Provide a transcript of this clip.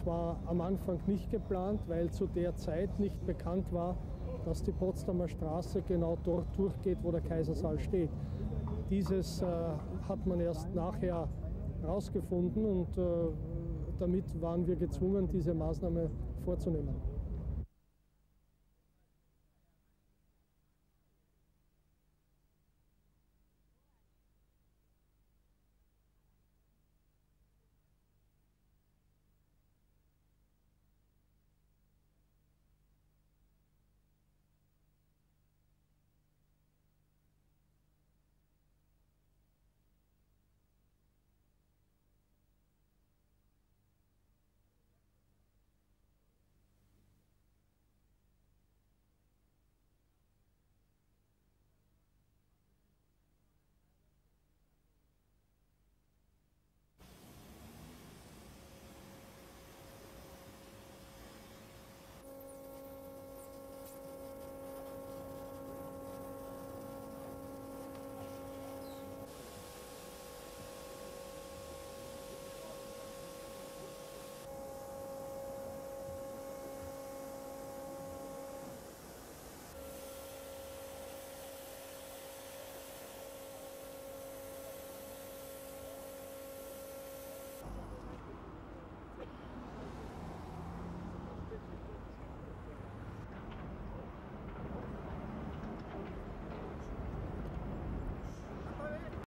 Das war am Anfang nicht geplant, weil zu der Zeit nicht bekannt war, dass die Potsdamer Straße genau dort durchgeht, wo der Kaisersaal steht. Dieses hat man erst nachher herausgefunden und damit waren wir gezwungen, diese Maßnahme vorzunehmen.